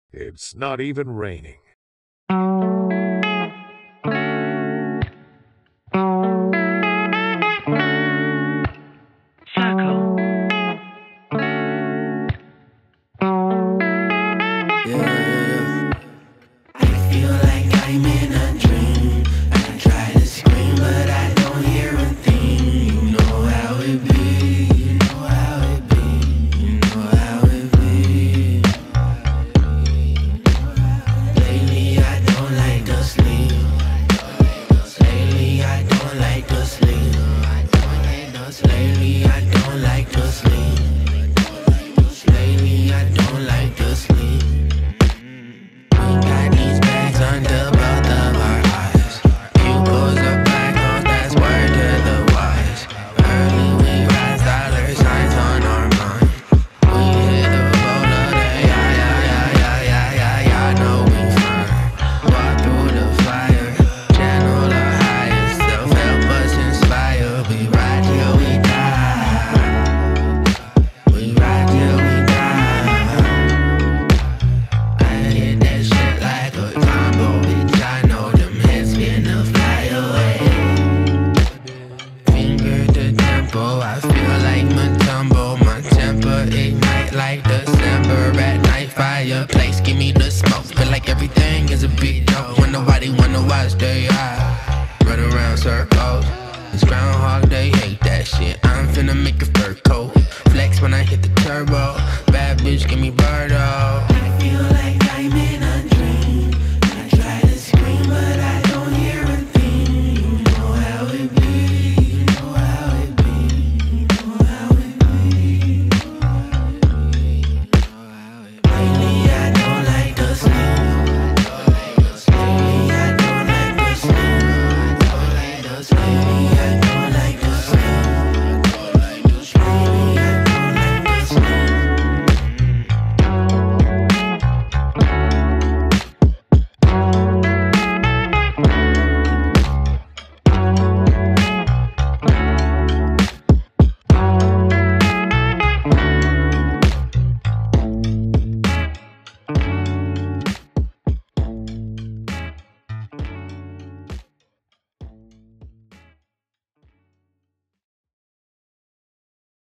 It's not even raining. Circle. Yeah. I feel like I'm in a dream. I try to scream, but I don't hear a thing. You know how it be. You know how it be. You know how it be. Lately I don't like to sleep. Lately I don't like to sleep. Lately I don't like to sleep. Lately I don't like to sleep. We got these bags under both of our eyes. Pupils are black holes, that's word to the wise. Early we rise, dollar signs on our mind. We hit the roll of the yah-yah-yah-yah-yah-yah. Know we fine. Walk through the fire, channel the highest self, help us inspire. We ride till we die. We ride till we die. I hit that shit like a combo, bitch. I know them heads finna fly away. Finger to tempo, I feel like Mutumbo. My temper ignite like December at night. Fireplace, give me the smoke. Feel like everything is a big joke. When nobody wanna watch they eye. Run around circles. It's Groundhog Day, hate that shit. I'm finna make a fur coat. Flex when I hit the turbo. Bad bitch, give me bird up.